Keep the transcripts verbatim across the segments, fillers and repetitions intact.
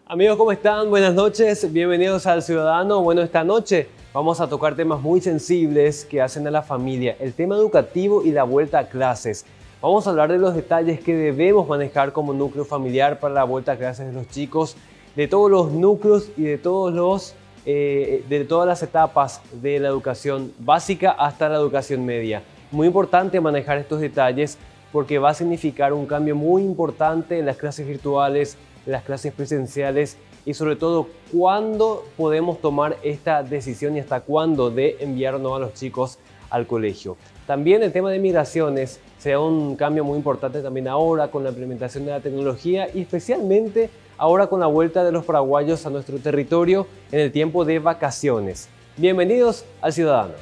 Amigos, ¿cómo están? Buenas noches, bienvenidos al Ciudadano. Bueno, esta noche vamos a tocar temas muy sensibles que hacen a la familia, el tema educativo y la vuelta a clases. Vamos a hablar de los detalles que debemos manejar como núcleo familiar para la vuelta a clases de los chicos, de todos los núcleos y de, todos los, eh, de todas las etapas de la educación básica hasta la educación media. Muy importante manejar estos detalles porque va a significar un cambio muy importante en las clases virtuales, las clases presenciales y sobre todo cuándo podemos tomar esta decisión y hasta cuándo de enviar o no a los chicos al colegio. También el tema de migraciones será un cambio muy importante también ahora con la implementación de la tecnología y especialmente ahora con la vuelta de los paraguayos a nuestro territorio en el tiempo de vacaciones. Bienvenidos al Ciudadano.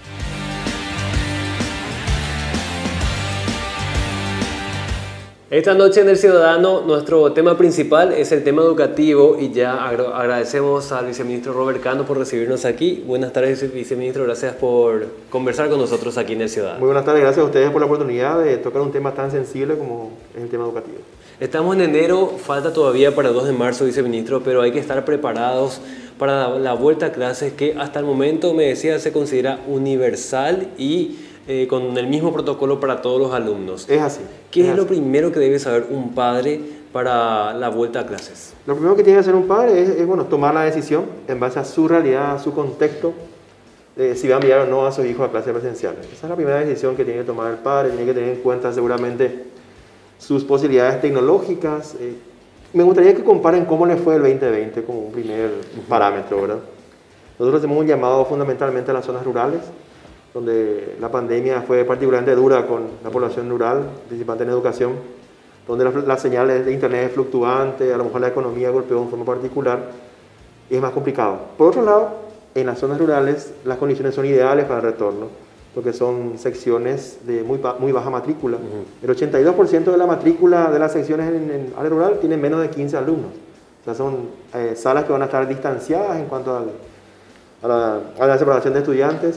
Esta noche en El Ciudadano nuestro tema principal es el tema educativo y ya agradecemos al viceministro Robert Cano por recibirnos aquí. Buenas tardes, viceministro, gracias por conversar con nosotros aquí en El Ciudadano. Muy buenas tardes, gracias a ustedes por la oportunidad de tocar un tema tan sensible como es el tema educativo. Estamos en enero, falta todavía para el dos de marzo, viceministro, pero hay que estar preparados para la vuelta a clases que hasta el momento, me decía, se considera universal y Eh, con el mismo protocolo para todos los alumnos. Es así. ¿Qué es, es es lo así. primero que debe saber un padre para la vuelta a clases? Lo primero que tiene que hacer un padre es, es bueno, tomar la decisión en base a su realidad, a su contexto, de si va a enviar o no a sus hijos a clases presenciales. Esa es la primera decisión que tiene que tomar el padre, tiene que tener en cuenta seguramente sus posibilidades tecnológicas. Eh, me gustaría que comparen cómo le fue el veinte veinte como un primer uh-huh. parámetro, ¿verdad? Nosotros hacemos un llamado fundamentalmente a las zonas rurales, donde la pandemia fue particularmente dura con la población rural, principalmente en educación, donde las la señales de internet es fluctuante, a lo mejor la economía golpeó en forma particular y es más complicado. Por otro lado, en las zonas rurales las condiciones son ideales para el retorno, porque son secciones de muy, muy baja matrícula. Uh-huh. El ochenta y dos por ciento de la matrícula de las secciones en, en área rural tienen menos de quince alumnos. O sea, son eh, salas que van a estar distanciadas en cuanto al, a, la, a la separación de estudiantes.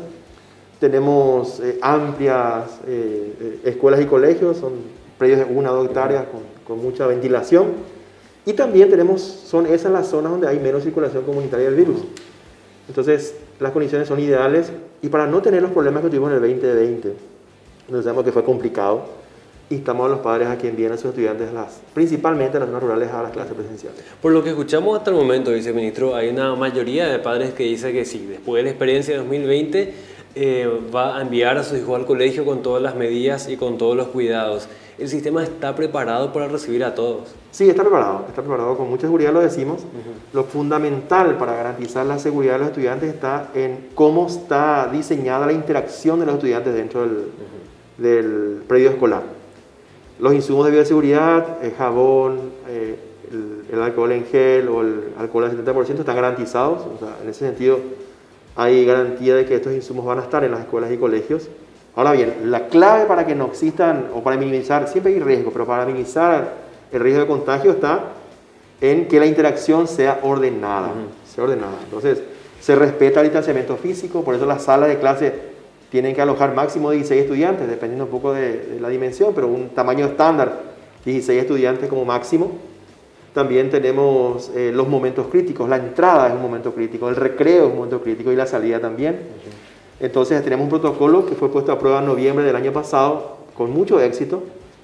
Tenemos eh, amplias eh, eh, escuelas y colegios, son predios de una o dos hectáreas con, con mucha ventilación. Y también tenemos, son esas las zonas donde hay menos circulación comunitaria del virus. Entonces, las condiciones son ideales y para no tener los problemas que tuvimos en el veinte veinte, nos sabemos que fue complicado, instamos a los padres a que envíen a sus estudiantes, las, principalmente a las zonas rurales, a las clases presenciales. Por lo que escuchamos hasta el momento, viceministro, hay una mayoría de padres que dicen que sí, después de la experiencia de dos mil veinte, Eh, va a enviar a sus hijos al colegio con todas las medidas y con todos los cuidados. ¿El sistema está preparado para recibir a todos? Sí, está preparado, está preparado con mucha seguridad, lo decimos. Uh-huh. Lo fundamental para garantizar la seguridad de los estudiantes está en cómo está diseñada la interacción de los estudiantes dentro del, uh-huh. del predio escolar. Los insumos de bioseguridad, el jabón, eh, el, el alcohol en gel o el alcohol al setenta por ciento están garantizados. O sea, en ese sentido, hay garantía de que estos insumos van a estar en las escuelas y colegios. Ahora bien, la clave para que no existan, o para minimizar, siempre hay riesgo, pero para minimizar el riesgo de contagio está en que la interacción sea ordenada. Uh-huh. Sea ordenada. Entonces, se respeta el distanciamiento físico, por eso las salas de clase tienen que alojar máximo dieciséis estudiantes, dependiendo un poco de, de la dimensión, pero un tamaño estándar, dieciséis estudiantes como máximo. También tenemos eh, los momentos críticos, la entrada es un momento crítico, el recreo es un momento crítico y la salida también. Okay. Entonces tenemos un protocolo que fue puesto a prueba en noviembre del año pasado con mucho éxito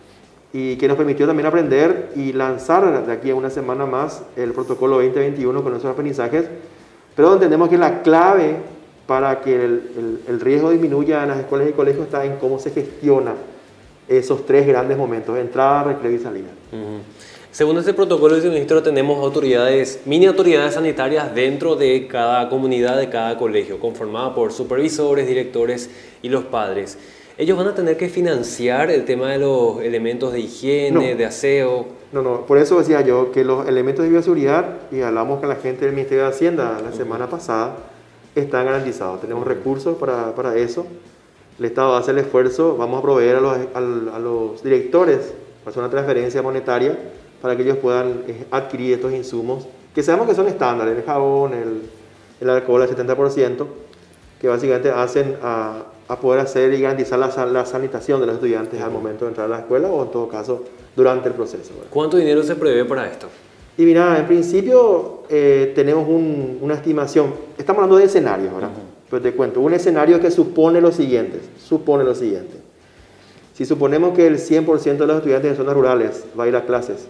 y que nos permitió también aprender y lanzar de aquí a una semana más el protocolo veinte veintiuno con nuestros aprendizajes, pero entendemos que la clave para que el, el, el riesgo disminuya en las escuelas y colegios está en cómo se gestiona esos tres grandes momentos, entrada, recreo y salida. Uh-huh. Según este protocolo, viceministro, tenemos autoridades, mini autoridades sanitarias dentro de cada comunidad, de cada colegio, conformada por supervisores, directores y los padres. ¿Ellos van a tener que financiar el tema de los elementos de higiene, no, de aseo? No, no, por eso decía yo que los elementos de bioseguridad, y hablamos con la gente del Ministerio de Hacienda la uh-huh. semana pasada, están garantizados. Tenemos uh-huh. recursos para, para eso. El Estado hace el esfuerzo, vamos a proveer a los, a, a los directores, para hacer una transferencia monetaria, para que ellos puedan adquirir estos insumos, que sabemos que son estándares, el jabón, el, el alcohol al setenta por ciento, que básicamente hacen a, a poder hacer y garantizar la, la sanitación de los estudiantes al momento de entrar a la escuela o en todo caso durante el proceso, ¿verdad? ¿Cuánto dinero se prevé para esto? Y mira, en principio eh, tenemos un, una estimación, estamos hablando de escenarios, ¿verdad? Uh-huh. Pero te cuento, un escenario que supone lo siguiente, supone lo siguiente. Si suponemos que el cien por ciento de los estudiantes de zonas rurales va a ir a clases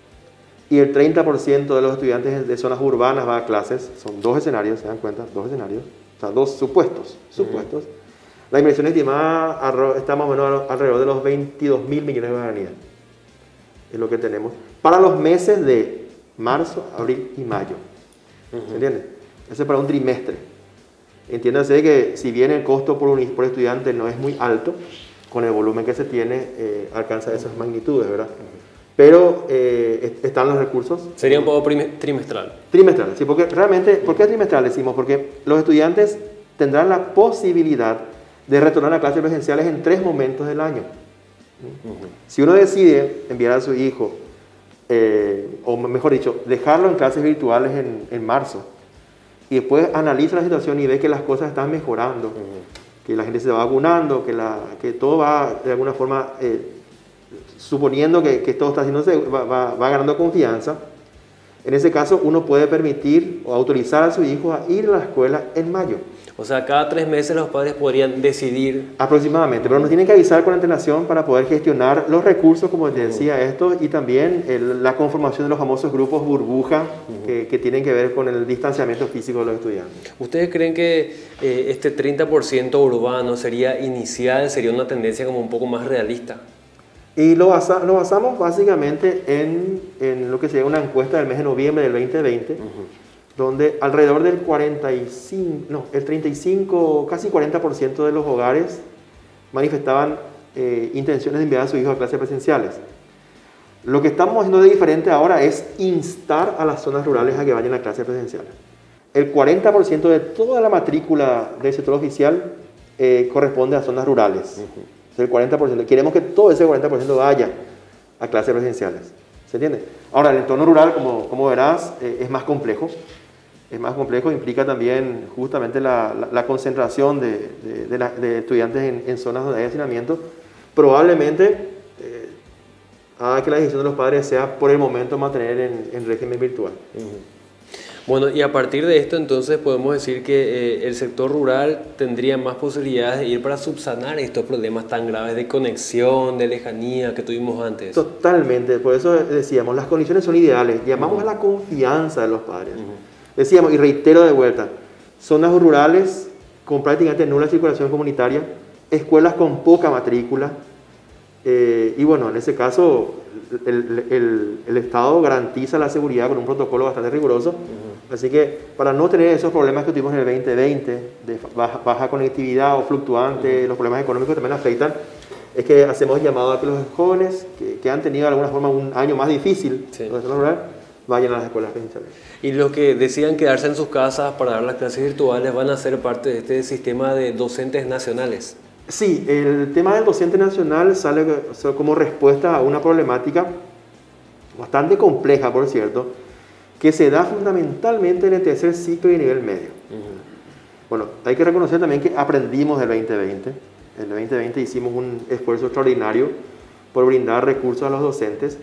y el treinta por ciento de los estudiantes de zonas urbanas va a clases, son dos escenarios, ¿se dan cuenta? Dos escenarios, o sea, dos supuestos, supuestos. Uh-huh. La inversión estimada está más o menos alrededor de los veintidós mil millones de guaraníes. Es lo que tenemos para los meses de marzo, abril y mayo. Uh-huh. ¿Entiendes? Eso es para un trimestre. Entiéndase que si bien el costo por, un, por estudiante no es muy alto, con el volumen que se tiene eh, alcanza esas magnitudes, ¿verdad? Uh-huh. Pero eh, están los recursos. Sería un poco trimestral. Trimestral, sí, porque realmente, ¿por qué trimestral decimos? Porque los estudiantes tendrán la posibilidad de retornar a clases presenciales en tres momentos del año. Uh-huh. Si uno decide enviar a su hijo, eh, o mejor dicho, dejarlo en clases virtuales en, en marzo, y después analiza la situación y ve que las cosas están mejorando, uh-huh. que la gente se va vacunando, que, la, que todo va de alguna forma, eh, suponiendo que, que todo está haciéndose, va, va, va ganando confianza, en ese caso uno puede permitir o autorizar a su hijo a ir a la escuela en mayo. O sea, cada tres meses los padres podrían decidir. Aproximadamente, pero nos tienen que avisar con antelación para poder gestionar los recursos, como te decía, esto, y también el, la conformación de los famosos grupos burbuja, uh-huh. que, que tienen que ver con el distanciamiento físico de los estudiantes. ¿Ustedes creen que eh, este treinta por ciento urbano sería inicial, sería una tendencia como un poco más realista? Y lo, basa, lo basamos básicamente en, en lo que sería una encuesta del mes de noviembre del veinte veinte, uh-huh. donde alrededor del cuarenta y cinco, no, el treinta y cinco, casi cuarenta por ciento de los hogares manifestaban eh, intenciones de enviar a sus hijos a clases presenciales. Lo que estamos haciendo de diferente ahora es instar a las zonas rurales a que vayan a clases presenciales. El cuarenta por ciento de toda la matrícula del sector oficial eh, corresponde a zonas rurales. Uh-huh. El cuarenta por ciento. Queremos que todo ese cuarenta por ciento vaya a clases presenciales. ¿Se entiende? Ahora, el entorno rural, como, como verás, eh, es más complejo. Es más complejo, implica también justamente la, la, la concentración de, de, de, la, de estudiantes en, en zonas donde hay hacinamiento. Probablemente eh, haga que la decisión de los padres sea por el momento mantener en, en régimen virtual. Uh-huh. Bueno, y a partir de esto entonces podemos decir que eh, el sector rural tendría más posibilidades de ir para subsanar estos problemas tan graves de conexión, de lejanía que tuvimos antes. Totalmente, por eso decíamos, las condiciones son ideales, llamamos uh-huh. a la confianza de los padres. Uh-huh. Decíamos, y reitero de vuelta, zonas rurales con prácticamente nula circulación comunitaria, escuelas con poca matrícula, eh, y bueno, en ese caso el, el, el Estado garantiza la seguridad con un protocolo bastante riguroso, uh-huh. así que para no tener esos problemas que tuvimos en el veinte veinte, de baja, baja conectividad o fluctuante, uh-huh. los problemas económicos también afectan, es que hacemos llamado a que los jóvenes que, que han tenido de alguna forma un año más difícil sí. en la zona rural, vayan a las escuelas presenciales. Y los que decidan quedarse en sus casas para dar las clases virtuales van a ser parte de este sistema de docentes nacionales. Sí, el tema del docente nacional sale como respuesta a una problemática bastante compleja, por cierto, que se da fundamentalmente en el tercer ciclo y nivel medio. Uh-huh. Bueno, hay que reconocer también que aprendimos del veinte veinte. En el veinte veinte hicimos un esfuerzo extraordinario por brindar recursos a los docentes.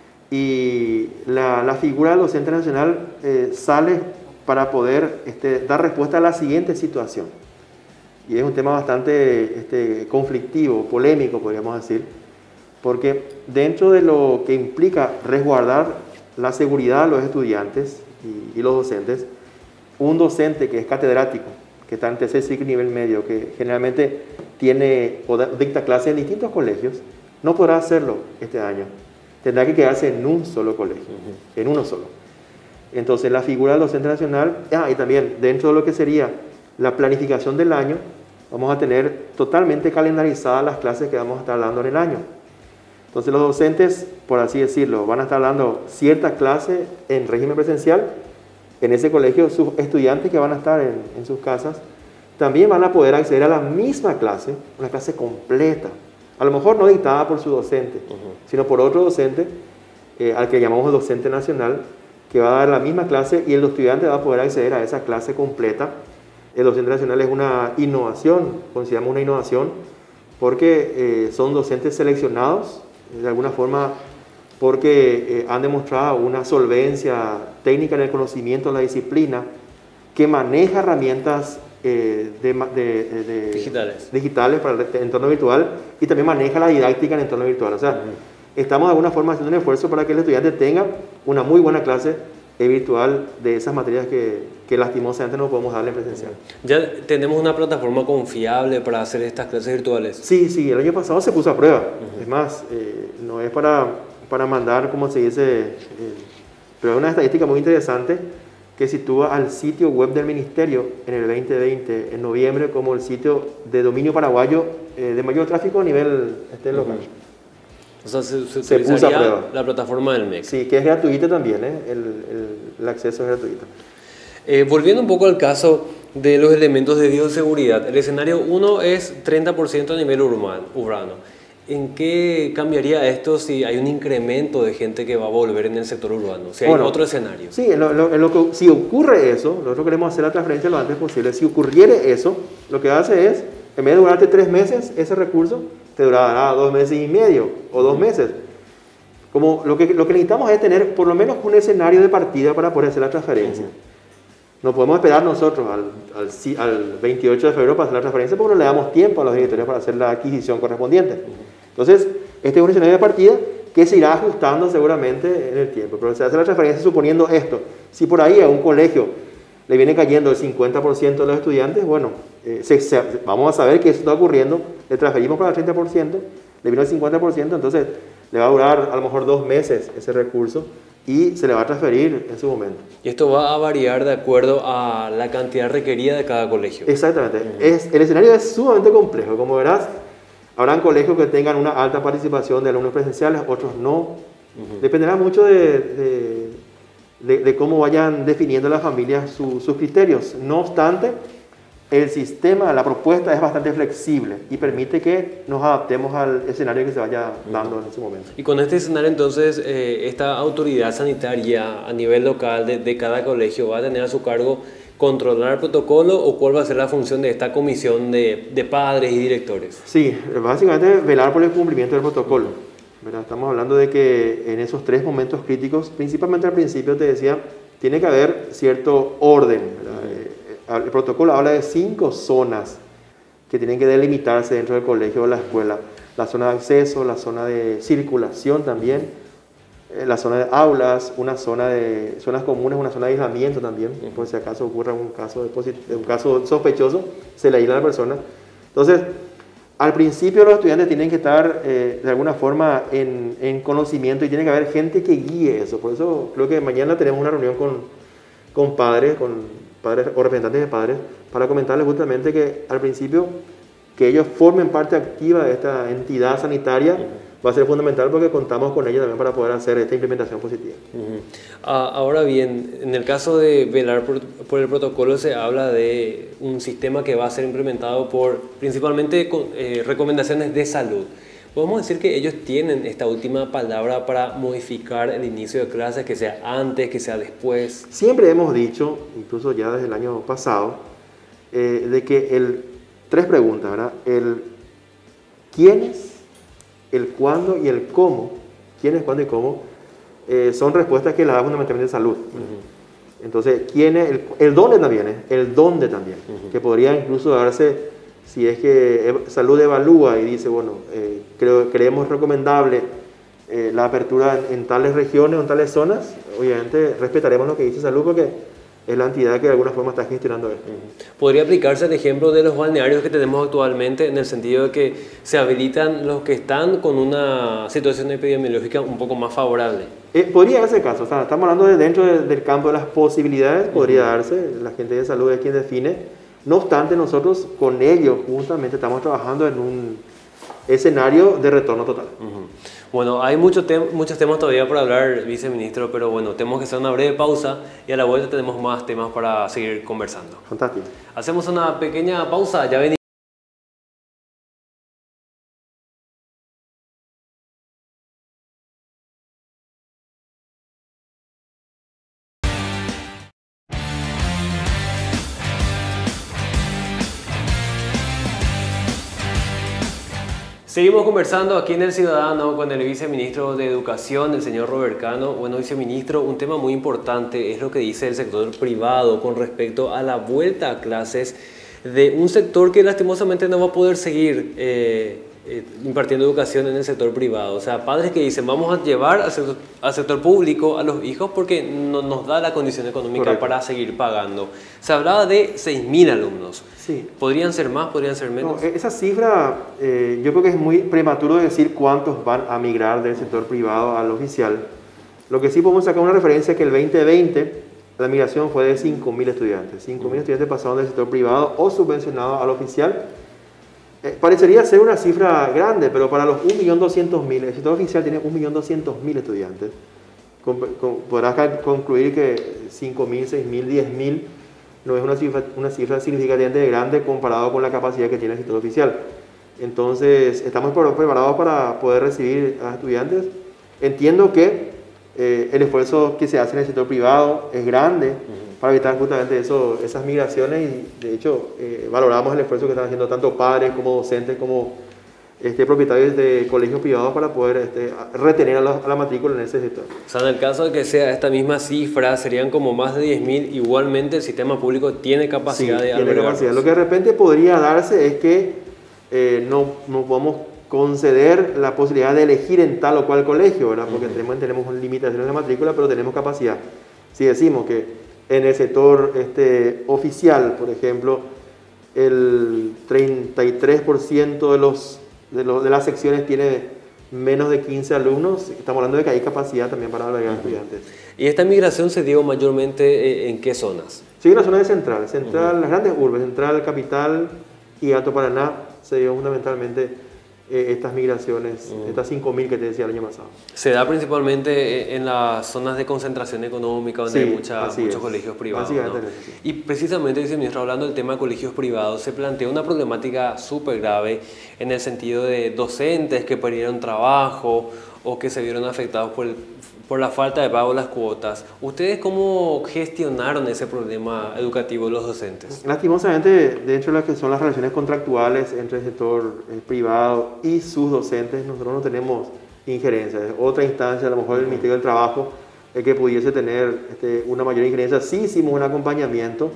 Y la, la figura del docente nacional eh, sale para poder este, dar respuesta a la siguiente situación. Y es un tema bastante este, conflictivo, polémico, podríamos decir, porque dentro de lo que implica resguardar la seguridad de los estudiantes y, y los docentes, un docente que es catedrático, que está en tercer ciclo y nivel medio, que generalmente tiene o dicta clases en distintos colegios, no podrá hacerlo este año. Tendrá que quedarse en un solo colegio, uh-huh. en uno solo. Entonces la figura del docente nacional, ah, y también dentro de lo que sería la planificación del año, vamos a tener totalmente calendarizadas las clases que vamos a estar dando en el año. Entonces los docentes, por así decirlo, van a estar dando cierta clase en régimen presencial, en ese colegio sus estudiantes que van a estar en, en sus casas, también van a poder acceder a la misma clase, una clase completa. A lo mejor no dictada por su docente, uh-huh. sino por otro docente, eh, al que llamamos el docente nacional, que va a dar la misma clase y el estudiante va a poder acceder a esa clase completa. El docente nacional es una innovación, consideramos una innovación, porque eh, son docentes seleccionados, de alguna forma porque eh, han demostrado una solvencia técnica en el conocimiento de la disciplina, que maneja herramientas eh, de, de, de, digitales. digitales para el entorno virtual y también maneja la didáctica en el entorno virtual. O sea, uh-huh. estamos de alguna forma haciendo un esfuerzo para que el estudiante tenga una muy buena clase virtual de esas materias que, que lastimosamente no podemos darle en presencial. ¿Ya tenemos una plataforma confiable para hacer estas clases virtuales? Sí, sí, el año pasado se puso a prueba. Uh-huh. Es más, eh, no es para, para mandar, como se dice, eh, pero es una estadística muy interesante que sitúa al sitio web del Ministerio en el veinte veinte, en noviembre, como el sitio de dominio paraguayo eh, de mayor tráfico a nivel este, local. Uh-huh. O sea, se, se, se puso a prueba la plataforma del M E C. Sí, que es gratuita también, ¿eh? el, el, el acceso es gratuito. Eh, volviendo un poco al caso de los elementos de bioseguridad, el escenario uno es treinta por ciento a nivel urbano. urbano. ¿En qué cambiaría esto si hay un incremento de gente que va a volver en el sector urbano? Si hay bueno, otro escenario. Sí, en lo, en lo que, si ocurre eso, nosotros queremos hacer la transferencia lo antes posible. Si ocurriere eso, lo que hace es, en vez de durarte tres meses, ese recurso te durará dos meses y medio o dos meses. Como lo que, lo que necesitamos es tener por lo menos un escenario de partida para poder hacer la transferencia. Uh-huh. No podemos esperar nosotros al, al, al veintiocho de febrero para hacer la transferencia porque no le damos tiempo a los directores para hacer la adquisición correspondiente. Uh-huh. Entonces, este es un escenario de partida que se irá ajustando seguramente en el tiempo. Pero se hace la transferencia suponiendo esto. Si por ahí a un colegio le viene cayendo el cincuenta por ciento de los estudiantes, bueno, eh, se, se, vamos a saber que eso está ocurriendo, le transferimos para el treinta por ciento, le vino el cincuenta por ciento, entonces le va a durar a lo mejor dos meses ese recurso y se le va a transferir en su momento. Y esto va a variar de acuerdo a la cantidad requerida de cada colegio. Exactamente. Uh-huh. es, el escenario es sumamente complejo. Como verás, habrán colegios que tengan una alta participación de alumnos presenciales, otros no. Uh-huh. Dependerá mucho de, de, de, de cómo vayan definiendo las familias su, sus criterios. No obstante, el sistema, la propuesta es bastante flexible y permite que nos adaptemos al escenario que se vaya dando uh-huh. en ese momento. Y con este escenario, entonces, eh, esta autoridad sanitaria a nivel local de, de cada colegio va a tener a su cargo controlar el protocolo, o cuál va a ser la función de esta comisión de, de padres y directores? Sí, básicamente velar por el cumplimiento del protocolo. ¿Verdad? Estamos hablando de que en esos tres momentos críticos, principalmente al principio te decía, tiene que haber cierto orden. ¿Verdad? El protocolo habla de cinco zonas que tienen que delimitarse dentro del colegio o la escuela. La zona de acceso, la zona de circulación también, la zona de aulas, una zona de zonas comunes, una zona de aislamiento también, por si acaso ocurre un caso, de un caso sospechoso, se le aísla a la persona. Entonces, al principio los estudiantes tienen que estar eh, de alguna forma en, en conocimiento y tiene que haber gente que guíe eso. Por eso creo que mañana tenemos una reunión con, con padres, con padres o representantes de padres, para comentarles justamente que al principio que ellos formen parte activa de esta entidad sanitaria va a ser fundamental porque contamos con ellos también para poder hacer esta implementación positiva. Uh-huh. Ah, ahora bien, en el caso de velar por, por el protocolo se habla de un sistema que va a ser implementado por principalmente con, eh, recomendaciones de salud. ¿Podemos decir que ellos tienen esta última palabra para modificar el inicio de clases, que sea antes, que sea después? Siempre hemos dicho, incluso ya desde el año pasado, eh, de que el, tres preguntas, ¿verdad? El quiénes, el cuándo y el cómo, quiénes, cuándo y cómo, eh, son respuestas que las da fundamentalmente salud. Uh-huh. Entonces, quiénes, el, el dónde también, ¿eh? el dónde también, uh-huh. que podría incluso darse. Si es que salud evalúa y dice, bueno, eh, creo, creemos recomendable eh, la apertura en, en tales regiones o en tales zonas, obviamente respetaremos lo que dice salud porque es la entidad que de alguna forma está gestionando esto. ¿Podría aplicarse el ejemplo de los balnearios que tenemos actualmente en el sentido de que se habilitan los que están con una situación epidemiológica un poco más favorable? Eh, podría darse el caso, o sea, estamos hablando de dentro de, del campo de las posibilidades, podría darse, la gente de salud es quien define. No obstante, nosotros con ellos justamente estamos trabajando en un escenario de retorno total. Uh-huh. Bueno, hay mucho te muchos temas todavía por hablar, viceministro, pero bueno, tenemos que hacer una breve pausa y a la vuelta tenemos más temas para seguir conversando. Fantástico. Hacemos una pequeña pausa, ya venimos. Seguimos conversando aquí en El Ciudadano con el viceministro de Educación, el señor Robert Cano. Bueno, viceministro, un tema muy importante es lo que dice el sector privado con respecto a la vuelta a clases de un sector que lastimosamente no va a poder seguir eh, eh, impartiendo educación en el sector privado. O sea, padres que dicen vamos a llevar al sector, al sector público a los hijos porque no nos da la condición económica Correcto. Para seguir pagando. Se hablaba de seis mil alumnos. Sí. ¿Podrían ser más? ¿Podrían ser menos? No, esa cifra eh, yo creo que es muy prematuro decir cuántos van a migrar del sector privado al oficial. Lo que sí podemos sacar una referencia es que el veinte veinte la migración fue de cinco mil estudiantes. cinco mil estudiantes pasaron del sector privado o subvencionado al oficial. Eh, parecería ser una cifra grande, pero para los un millón doscientos mil, el sector oficial tiene un millón doscientos mil estudiantes. Con, con, podrás concluir que cinco mil, seis mil, diez mil no es una cifra, una cifra significativamente grande comparado con la capacidad que tiene el sector oficial. Entonces, estamos preparados para poder recibir a estudiantes. Entiendo que eh, el esfuerzo que se hace en el sector privado es grande uh-huh. para evitar justamente eso, esas migraciones y de hecho eh, valoramos el esfuerzo que están haciendo tanto padres como docentes como este, propietarios de colegios privados para poder este, retener a la, a la matrícula en ese sector. O sea, en el caso de que sea esta misma cifra, serían como más de diez mil, igualmente el sistema público tiene capacidad sí, de tiene capacidad. Lo que de repente podría darse es que eh, no, no podamos conceder la posibilidad de elegir en tal o cual colegio, ¿verdad? Porque uh-huh. tenemos, tenemos limitaciones de matrícula, pero tenemos capacidad. Si decimos que en el sector este, oficial, por ejemplo, el treinta y tres por ciento de, los, de, los, de las secciones tiene menos de quince alumnos, estamos hablando de que hay capacidad también para albergar uh-huh. estudiantes. ¿Y esta migración se dio mayormente en qué zonas? Sí, en la zona de Central, Central uh-huh. las grandes urbes, Central, Capital y Alto Paraná, se dio fundamentalmente estas migraciones, uh-huh. estas cinco mil que te decía el año pasado. Se da principalmente en las zonas de concentración económica, donde sí, hay mucha, muchos es. colegios privados. ¿No? Sí. Y precisamente, viceministro, hablando del tema de colegios privados, se plantea una problemática súper grave en el sentido de docentes que perdieron trabajo o que se vieron afectados por el por la falta de pago de las cuotas. ¿Ustedes cómo gestionaron ese problema educativo de los docentes? Lastimosamente, dentro de las que son las relaciones contractuales entre el sector privado y sus docentes, nosotros no tenemos injerencia. Es otra instancia, a lo mejor el Ministerio del Trabajo, el que pudiese tener este, una mayor injerencia. Sí hicimos un acompañamiento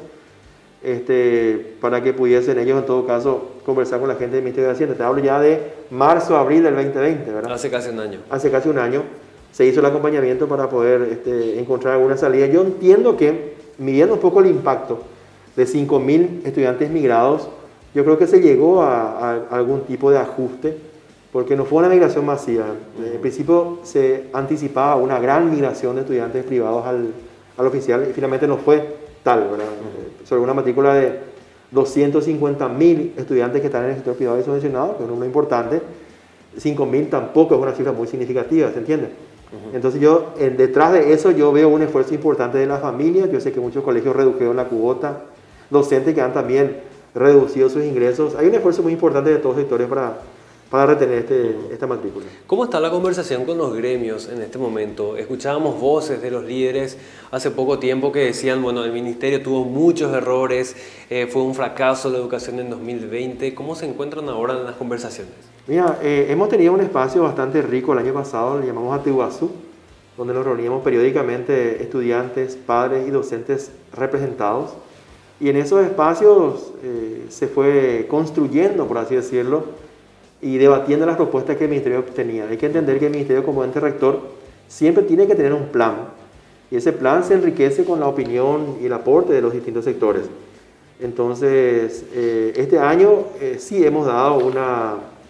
este, para que pudiesen ellos, en todo caso, conversar con la gente del Ministerio de Hacienda. Te hablo ya de marzo, abril del veinte veinte, ¿verdad? Hace casi un año. Hace casi un año. Se hizo el acompañamiento para poder este, encontrar alguna salida. Yo entiendo que, midiendo un poco el impacto de cinco mil estudiantes migrados, yo creo que se llegó a, a, a algún tipo de ajuste, porque no fue una migración masiva. Uh-huh. En principio se anticipaba una gran migración de estudiantes privados al, al oficial, y finalmente no fue tal, ¿verdad? Uh-huh. Sobre una matrícula de doscientos cincuenta mil estudiantes que están en el sector privado y subvencionado, que es un número importante, cinco mil tampoco es una cifra muy significativa, ¿se entiende? Entonces yo, en, detrás de eso yo veo un esfuerzo importante de la familia. Yo sé que muchos colegios redujeron la cuota, docentes que han también reducido sus ingresos. Hay un esfuerzo muy importante de todos los sectores para, para retener este, esta matrícula. ¿Cómo está la conversación con los gremios en este momento? Escuchábamos voces de los líderes hace poco tiempo que decían, bueno, el ministerio tuvo muchos errores, eh, fue un fracaso la educación en dos mil veinte. ¿Cómo se encuentran ahora en las conversaciones? Mira, eh, hemos tenido un espacio bastante rico el año pasado, le llamamos Atiguazú, donde nos reuníamos periódicamente estudiantes, padres y docentes representados. Y en esos espacios eh, se fue construyendo, por así decirlo, y debatiendo las propuestas que el ministerio tenía. Hay que entender que el ministerio como ente rector siempre tiene que tener un plan, y ese plan se enriquece con la opinión y el aporte de los distintos sectores. Entonces, eh, este año eh, sí hemos dado una...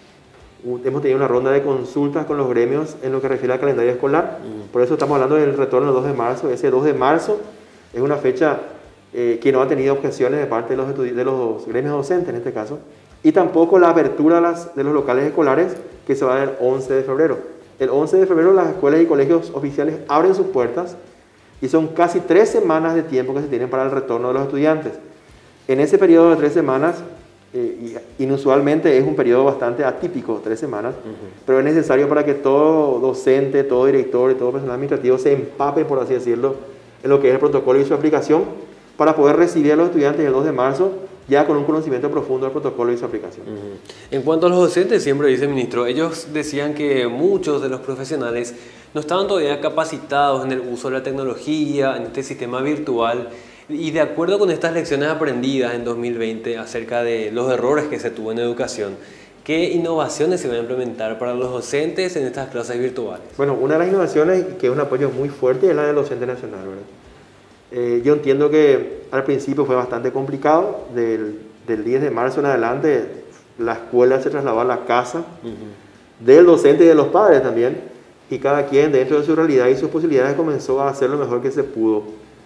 Hemos tenido una ronda de consultas con los gremios en lo que refiere al calendario escolar. Mm. Por eso estamos hablando del retorno del dos de marzo. Ese dos de marzo es una fecha eh, que no ha tenido objeciones de parte de los, de los gremios docentes en este caso. Y tampoco la apertura de, las, de los locales escolares, que se va a dar el once de febrero. El once de febrero las escuelas y colegios oficiales abren sus puertas y son casi tres semanas de tiempo que se tienen para el retorno de los estudiantes. En ese periodo de tres semanas, Eh, inusualmente es un periodo bastante atípico, tres semanas, uh-huh. pero es necesario para que todo docente, todo director y todo personal administrativo se empape, por así decirlo, en lo que es el protocolo y su aplicación, para poder recibir a los estudiantes el dos de marzo ya con un conocimiento profundo del protocolo y su aplicación. Uh-huh. En cuanto a los docentes, siempre dice el ministro, ellos decían que muchos de los profesionales no estaban todavía capacitados en el uso de la tecnología, en este sistema virtual, y de acuerdo con estas lecciones aprendidas en dos mil veinte acerca de los errores que se tuvo en educación, ¿qué innovaciones se van a implementar para los docentes en estas clases virtuales? Bueno, una de las innovaciones que es un apoyo muy fuerte es la del docente nacional, ¿verdad? Eh, yo entiendo que al principio fue bastante complicado, del, del diez de marzo en adelante la escuela se trasladó a la casa uh-huh. del docente y de los padres también, y cada quien dentro de su realidad y sus posibilidades comenzó a hacer lo mejor que se pudo.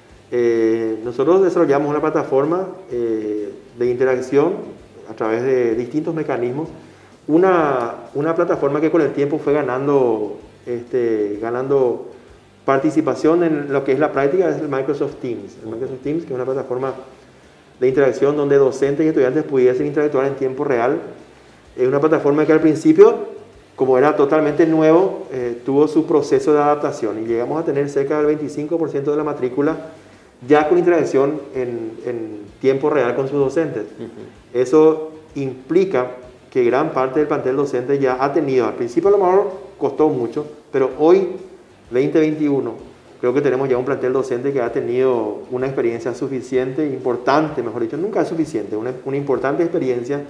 Eh, nosotros desarrollamos una plataforma eh, de interacción a través de distintos mecanismos, una, una plataforma que con el tiempo fue ganando, este, ganando participación en lo que es la práctica, es el Microsoft Teams. El Microsoft Teams, que es una plataforma de interacción donde docentes y estudiantes pudiesen interactuar en tiempo real. Es una plataforma que al principio, como era totalmente nuevo, eh, tuvo su proceso de adaptación y llegamos a tener cerca del veinticinco por ciento de la matrícula ya con interacción en, en tiempo real con sus docentes. Uh-huh. Eso implica que gran parte del plantel docente ya ha tenido, al principio a lo mejor costó mucho, pero hoy, veinte veintiuno, creo que tenemos ya un plantel docente que ha tenido una experiencia suficiente, importante, mejor dicho, nunca es suficiente, una, una importante experiencia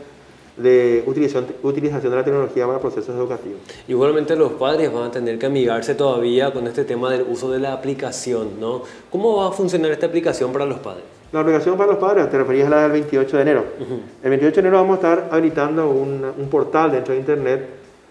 de utilización, utilización de la tecnología para procesos educativos. Igualmente los padres van a tener que amigarse todavía con este tema del uso de la aplicación, ¿no? ¿Cómo va a funcionar esta aplicación para los padres? La aplicación para los padres, te referías a la del veintiocho de enero. Uh-huh. El veintiocho de enero vamos a estar habilitando un, un portal dentro de internet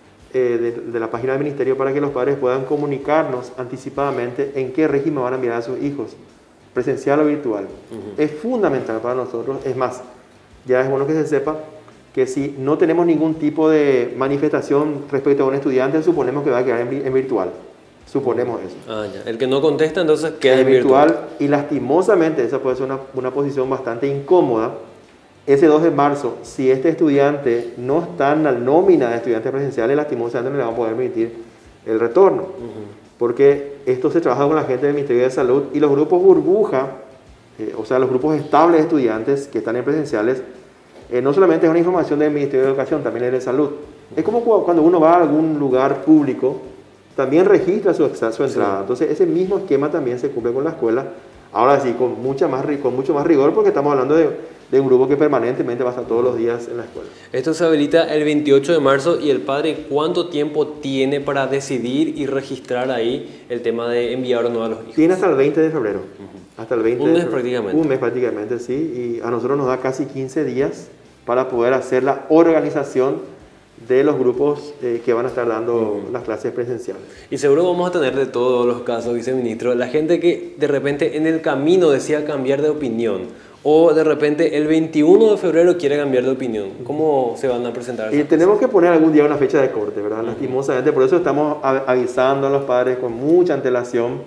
eh, de, de la página del ministerio para que los padres puedan comunicarnos anticipadamente en qué régimen van a enviar a sus hijos, presencial o virtual. Uh-huh. Es fundamental para nosotros, es más, ya es bueno que se sepa que si no tenemos ningún tipo de manifestación respecto a un estudiante, suponemos que va a quedar en, en virtual. Suponemos eso. Ah, ya. El que no contesta entonces queda en, en virtual. virtual. Y lastimosamente, esa puede ser una, una posición bastante incómoda. Ese dos de marzo, si este estudiante no está en la nómina de estudiantes presenciales, lastimosamente no le vamos a poder permitir el retorno. Uh-huh. Porque esto se trabaja con la gente del Ministerio de Salud y los grupos burbuja, eh, o sea, los grupos estables de estudiantes que están en presenciales, Eh, no solamente es una información del Ministerio de Educación, también es de Salud. Es como cuando uno va a algún lugar público, también registra su, su entrada. Sí. Entonces, ese mismo esquema también se cumple con la escuela. Ahora sí, con, mucha más, con mucho más rigor, porque estamos hablando de, de un grupo que permanentemente va a estar todos los días en la escuela. Esto se habilita el veintiocho de marzo y el padre, ¿cuánto tiempo tiene para decidir y registrar ahí el tema de enviar o no a los hijos? Tiene hasta el veinte de febrero. Uh-huh. Hasta el veinte un mes de prácticamente. Un mes prácticamente, sí. Y a nosotros nos da casi quince días para poder hacer la organización de los grupos eh, que van a estar dando uh-huh. las clases presenciales. Y seguro vamos a tener de todos los casos, viceministro, la gente que de repente en el camino decía cambiar de opinión, o de repente el veintiuno de febrero quiere cambiar de opinión. ¿Cómo se van a presentar? Y tenemos cosas? que poner algún día una fecha de corte, ¿verdad? Uh-huh. Lastimosamente, por eso estamos avisando a los padres con mucha antelación.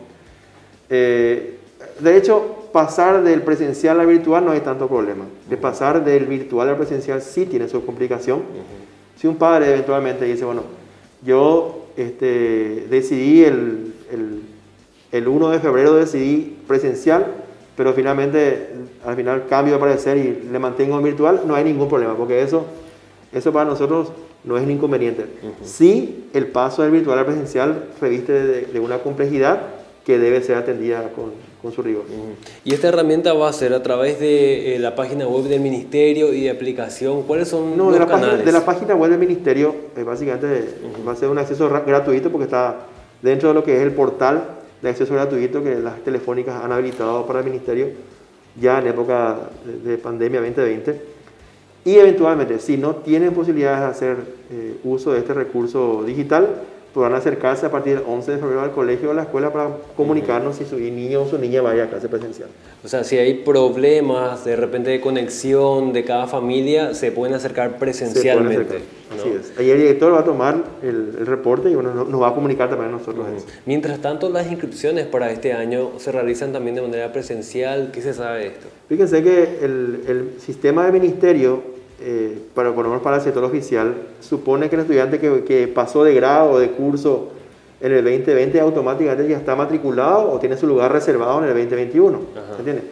Eh, de hecho, pasar del presencial al virtual no hay tanto problema. De pasar del virtual al presencial sí tiene su complicación. Uh-huh. Si un padre eventualmente dice, bueno, yo este, decidí el, el, el uno de febrero decidí presencial, pero finalmente al final cambio de parecer y le mantengo en virtual, no hay ningún problema, porque eso, eso para nosotros no es un inconveniente. Uh-huh. Sí, el paso del virtual al presencial reviste de, de una complejidad que debe ser atendida con, con su rigor. Uh-huh. ¿Y esta herramienta va a ser a través de eh, la página web del ministerio y de aplicación? ¿Cuáles son no, los de la canales? Página, de la página web del ministerio, eh, básicamente uh-huh. va a ser un acceso gratuito porque está dentro de lo que es el portal de acceso gratuito que las telefónicas han habilitado para el ministerio ya en época de, de pandemia veinte veinte. Y eventualmente, si no tienen posibilidades de hacer eh, uso de este recurso digital, podrán acercarse a partir del once de febrero al colegio o a la escuela para comunicarnos uh-huh. si su niño o su niña vaya a clase presencial. O sea, si hay problemas de repente de conexión de cada familia, se pueden acercar presencialmente. Se pueden acercar. ¿No? Así es. Ahí el director va a tomar el, el reporte y bueno, nos va a comunicar también a nosotros uh-huh. eso. Mientras tanto, las inscripciones para este año se realizan también de manera presencial. ¿Qué se sabe de esto? Fíjense que el, el sistema del ministerio, Eh, para, por lo menos para el sector oficial, supone que el estudiante que, que pasó de grado o de curso en el veinte veinte automáticamente ya está matriculado o tiene su lugar reservado en el veinte veintiuno. ¿Se entiende?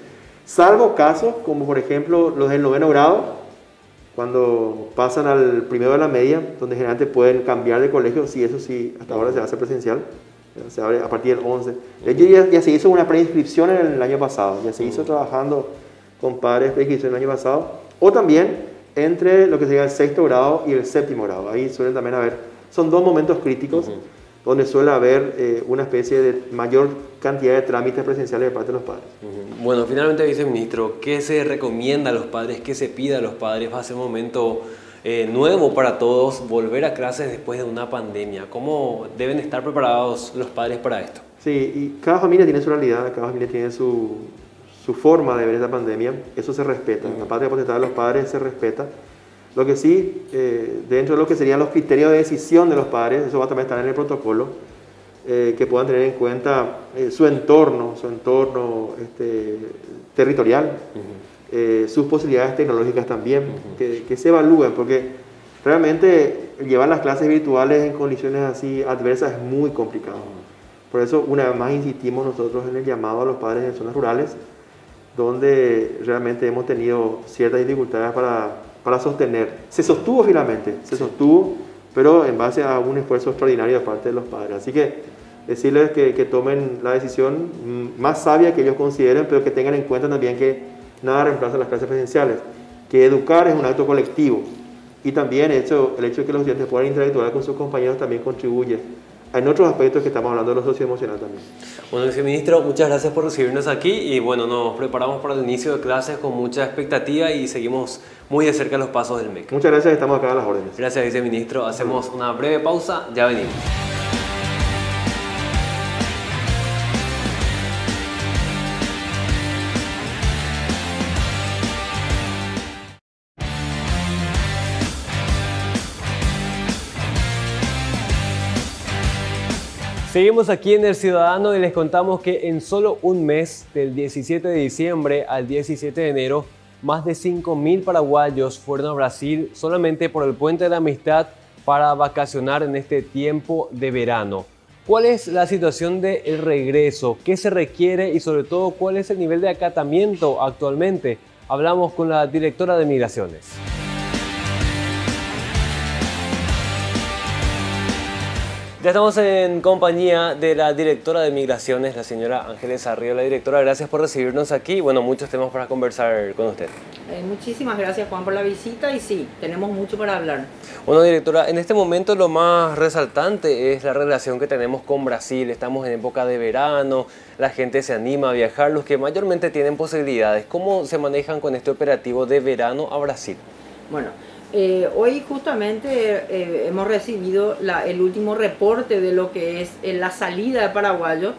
salvo casos como por ejemplo los del noveno grado, cuando pasan al primero de la media, donde generalmente pueden cambiar de colegio, sí, eso sí, hasta ahora se hace presencial, se abre a partir del once. De hecho, ya, ya se hizo una preinscripción en el año pasado, ya se hizo trabajando con padres preinscripción el año pasado, o también entre lo que sería el sexto grado y el séptimo grado. Ahí suelen también haber, son dos momentos críticos, uh-huh, donde suele haber eh, una especie de mayor cantidad de trámites presenciales de parte de los padres. Uh-huh. Bueno, finalmente, viceministro, ¿qué se recomienda a los padres? ¿Qué se pide a los padres? Va a ser un momento eh, nuevo para todos, volver a clases después de una pandemia. ¿Cómo deben estar preparados los padres para esto? Sí, y cada familia tiene su realidad, cada familia tiene su, su forma de ver esta pandemia. Eso se respeta. Uh-huh. La patria potestad de los padres se respeta. Lo que sí, eh, dentro de lo que serían los criterios de decisión de los padres, eso va a también estar en el protocolo, eh, que puedan tener en cuenta eh, su entorno, su entorno este, territorial, uh-huh, eh, sus posibilidades tecnológicas también, uh-huh, que, que se evalúen, porque realmente llevar las clases virtuales en condiciones así adversas es muy complicado. Uh-huh. Por eso, una vez más, insistimos nosotros en el llamado a los padres en zonas rurales, donde realmente hemos tenido ciertas dificultades para... para sostener. Se sostuvo finalmente, se sostuvo, pero en base a un esfuerzo extraordinario de parte de los padres. Así que decirles que, que tomen la decisión más sabia que ellos consideren, pero que tengan en cuenta también que nada reemplaza las clases presenciales, que educar es un acto colectivo, y también hecho, el hecho de que los estudiantes puedan interactuar con sus compañeros también contribuye en otros aspectos que estamos hablando de lo socioemocional también. Bueno, viceministro, muchas gracias por recibirnos aquí y bueno, nos preparamos para el inicio de clases con mucha expectativa y seguimos muy de cerca los pasos del M E C. Muchas gracias, estamos acá a las órdenes. Gracias, viceministro. Hacemos una breve pausa, ya venimos. Seguimos aquí en El Ciudadano y les contamos que en solo un mes, del diecisiete de diciembre al diecisiete de enero, más de cinco mil paraguayos fueron a Brasil solamente por el Puente de la Amistad para vacacionar en este tiempo de verano. ¿Cuál es la situación del regreso? ¿Qué se requiere? Y sobre todo, ¿cuál es el nivel de acatamiento actualmente? Hablamos con la directora de Migraciones. Ya estamos en compañía de la directora de Migraciones, la señora Ángeles Arriola. Directora, gracias por recibirnos aquí. Bueno, muchos temas para conversar con usted. Eh, muchísimas gracias, Juan, por la visita y sí, tenemos mucho para hablar. Bueno, directora, en este momento lo más resaltante es la relación que tenemos con Brasil. Estamos en época de verano, la gente se anima a viajar, los que mayormente tienen posibilidades. ¿Cómo se manejan con este operativo de verano a Brasil? Bueno, Eh, hoy justamente eh, hemos recibido la, el último reporte de lo que es eh, la salida de paraguayos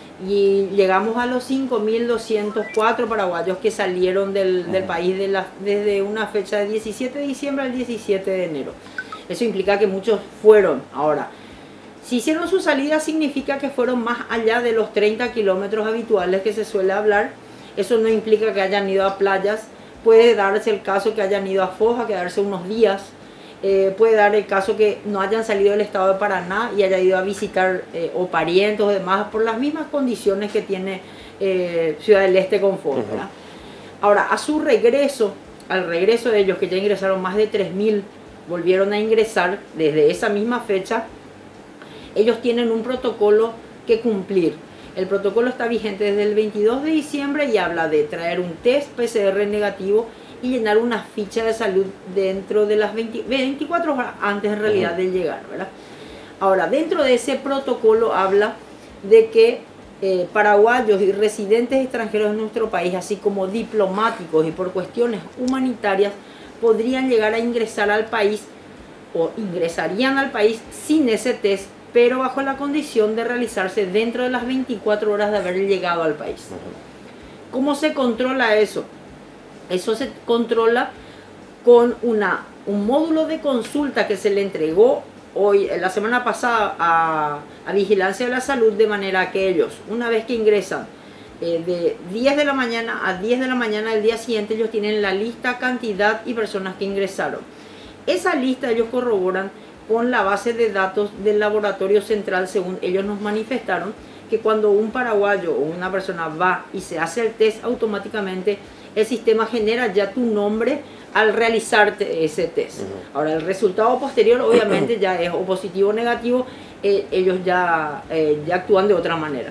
y llegamos a los cinco mil doscientos cuatro paraguayos que salieron del, del país de la, desde una fecha de diecisiete de diciembre al diecisiete de enero. Eso implica que muchos fueron. Ahora, si hicieron su salida significa que fueron más allá de los treinta kilómetros habituales que se suele hablar. Eso no implica que hayan ido a playas. Puede darse el caso que hayan ido a Foz a quedarse unos días. Eh, puede dar el caso que no hayan salido del estado de Paraná y haya ido a visitar eh, o parientes o demás por las mismas condiciones que tiene eh, Ciudad del Este con Foz. Uh-huh. Ahora, a su regreso, al regreso de ellos, que ya ingresaron más de tres mil, volvieron a ingresar desde esa misma fecha, ellos tienen un protocolo que cumplir. El protocolo está vigente desde el veintidós de diciembre y habla de traer un test P C R negativo y llenar una ficha de salud dentro de las veinte, veinticuatro horas antes en realidad uh-huh. de llegar, ¿verdad? Ahora, dentro de ese protocolo habla de que eh, paraguayos y residentes extranjeros en nuestro país, así como diplomáticos y por cuestiones humanitarias, podrían llegar a ingresar al país o ingresarían al país sin ese test, pero bajo la condición de realizarse dentro de las veinticuatro horas de haber llegado al país. ¿Cómo se controla eso? Eso se controla con una, un módulo de consulta que se le entregó hoy, la semana pasada a, a Vigilancia de la Salud, de manera que ellos, una vez que ingresan eh, de diez de la mañana a diez de la mañana del día siguiente, ellos tienen la lista, cantidad y personas que ingresaron. Esa lista ellos corroboran con la base de datos del laboratorio central, según ellos nos manifestaron, que cuando un paraguayo o una persona va y se hace el test, automáticamente el sistema genera ya tu nombre al realizarte ese test. Uh-huh. Ahora, el resultado posterior obviamente ya es o positivo o negativo, eh, ellos ya, eh, ya actúan de otra manera.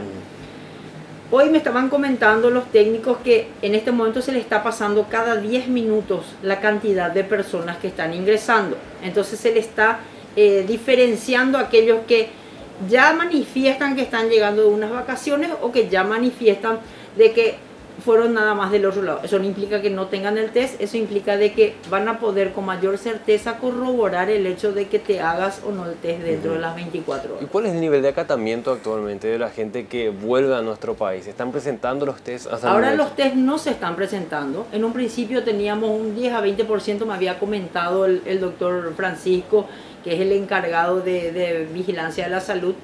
Uh-huh. Hoy me estaban comentando los técnicos que en este momento se le está pasando cada diez minutos la cantidad de personas que están ingresando. Entonces se le está eh, diferenciando a aquellos que ya manifiestan que están llegando de unas vacaciones o que ya manifiestan de que fueron nada más del otro lado. Eso no implica que no tengan el test, eso implica de que van a poder con mayor certeza corroborar el hecho de que te hagas o no el test dentro uh-huh. de las veinticuatro horas. ¿Y cuál es el nivel de acatamiento actualmente de la gente que vuelve a nuestro país? ¿Están presentando los test hasta Ahora el los test no se están presentando. En un principio teníamos un diez a veinte por ciento, me había comentado el, el doctor Francisco, que es el encargado de, de vigilancia de la salud.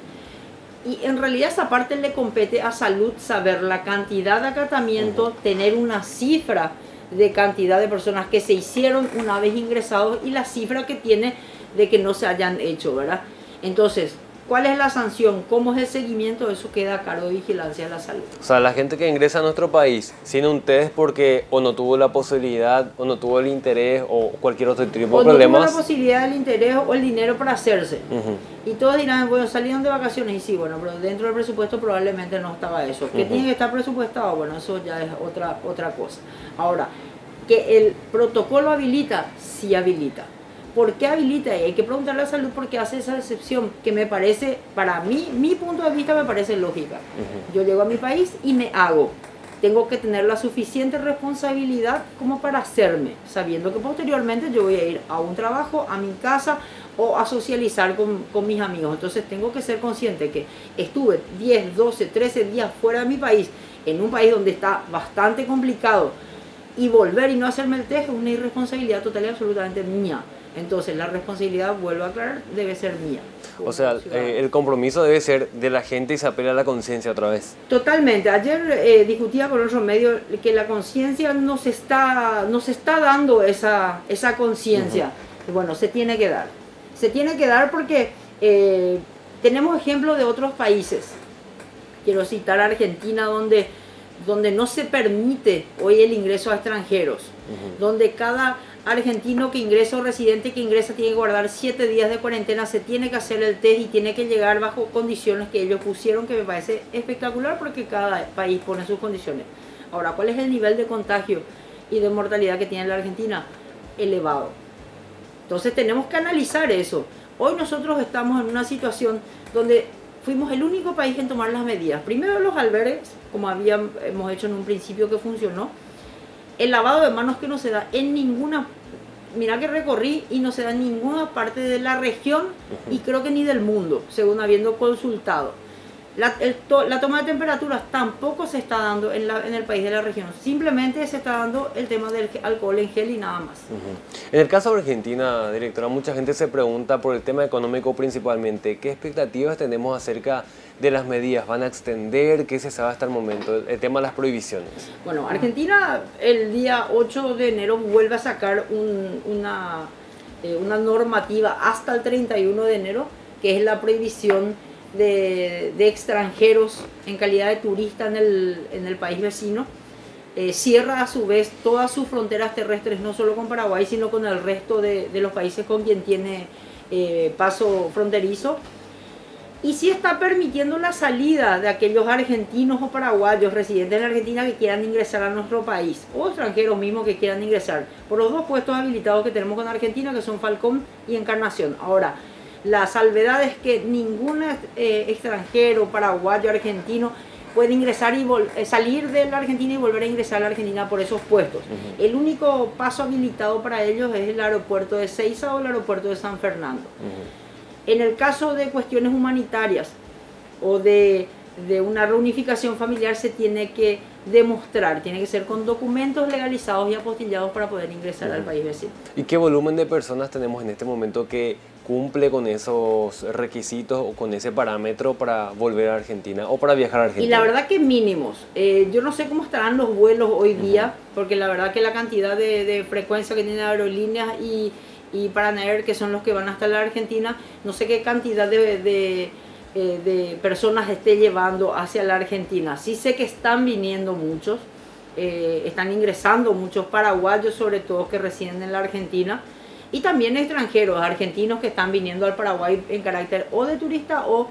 Y en realidad esa parte le compete a salud saber la cantidad de acatamiento, uh-huh. tener una cifra de cantidad de personas que se hicieron una vez ingresados y la cifra que tiene de que no se hayan hecho, ¿verdad? Entonces, ¿cuál es la sanción? ¿Cómo es el seguimiento? Eso queda a cargo de vigilancia de la salud. O sea, la gente que ingresa a nuestro país sin un test porque o no tuvo la posibilidad, o no tuvo el interés, o cualquier otro tipo de o problemas. No tuvo la posibilidad, el interés o el dinero para hacerse. Uh-huh. Y todos dirán, bueno, salieron de vacaciones. Y sí, bueno, pero dentro del presupuesto probablemente no estaba eso. ¿Que uh-huh. tiene que estar presupuestado? Bueno, eso ya es otra, otra cosa. Ahora, que el protocolo habilita, sí habilita. ¿Por qué habilita? Y hay que preguntarle a salud por qué hace esa excepción, que me parece, para mí, mi punto de vista me parece lógica. Uh-huh. Yo llego a mi país y me hago. Tengo que tener la suficiente responsabilidad como para hacerme, sabiendo que posteriormente yo voy a ir a un trabajo, a mi casa o a socializar con, con mis amigos. Entonces tengo que ser consciente que estuve diez, doce, trece días fuera de mi país, en un país donde está bastante complicado, y volver y no hacerme el test es una irresponsabilidad total y absolutamente mía. Entonces la responsabilidad, vuelvo a aclarar, debe ser mía. O sea, eh, el compromiso debe ser de la gente y se apela a la conciencia otra vez. Totalmente. Ayer eh, discutía con otro medio que la conciencia nos está, nos está dando esa, esa conciencia. Uh-huh. Bueno, se tiene que dar. Se tiene que dar porque eh, tenemos ejemplos de otros países. Quiero citar a Argentina, donde, donde no se permite hoy el ingreso a extranjeros. Uh-huh. Donde cada argentino que ingresa o residente que ingresa tiene que guardar siete días de cuarentena, se tiene que hacer el test y tiene que llegar bajo condiciones que ellos pusieron, que me parece espectacular porque cada país pone sus condiciones. Ahora, ¿cuál es el nivel de contagio y de mortalidad que tiene la Argentina? Elevado. Entonces tenemos que analizar eso. Hoy nosotros estamos en una situación donde fuimos el único país en tomar las medidas. Primero los albergues, como habíamos hecho en un principio que funcionó. El lavado de manos que no se da en ninguna, mira que recorrí y no se da en ninguna parte de la región y creo que ni del mundo, según habiendo consultado. La, el, to, la toma de temperaturas tampoco se está dando en, la, en el país de la región, simplemente se está dando el tema del alcohol en gel y nada más. Uh-huh. En el caso de Argentina, directora, mucha gente se pregunta por el tema económico principalmente. ¿Qué expectativas tenemos acerca de las medidas? ¿Van a extender? ¿Qué se sabe hasta el momento? El, el tema de las prohibiciones. Bueno, Argentina el día ocho de enero vuelve a sacar un, una, eh, una normativa hasta el treinta y uno de enero, que es la prohibición De, de extranjeros en calidad de turista en el, en el país vecino. Eh, cierra a su vez todas sus fronteras terrestres, no solo con Paraguay, sino con el resto de, de los países con quien tiene eh, paso fronterizo. Y sí está permitiendo la salida de aquellos argentinos o paraguayos residentes en la Argentina que quieran ingresar a nuestro país, o extranjeros mismos que quieran ingresar, por los dos puestos habilitados que tenemos con Argentina, que son Falcón y Encarnación. Ahora, la salvedad es que ningún eh, extranjero, paraguayo, argentino puede ingresar y eh, salir de la Argentina y volver a ingresar a la Argentina por esos puestos. Uh-huh. El único paso habilitado para ellos es el aeropuerto de Seiza o el aeropuerto de San Fernando. Uh-huh. En el caso de cuestiones humanitarias o de, de una reunificación familiar se tiene que demostrar, tiene que ser con documentos legalizados y apostillados para poder ingresar uh-huh. al país vecino. ¿Y qué volumen de personas tenemos en este momento que cumple con esos requisitos o con ese parámetro para volver a Argentina o para viajar a Argentina? Y la verdad que mínimos. Eh, yo no sé cómo estarán los vuelos hoy día, uh-huh. porque la verdad que la cantidad de, de frecuencia que tienen aerolíneas y, y Paranair, que son los que van hasta la Argentina, no sé qué cantidad de, de, eh, de personas esté llevando hacia la Argentina. Sí sé que están viniendo muchos, eh, están ingresando muchos paraguayos, sobre todo que residen en la Argentina, y también extranjeros, argentinos que están viniendo al Paraguay en carácter o de turista o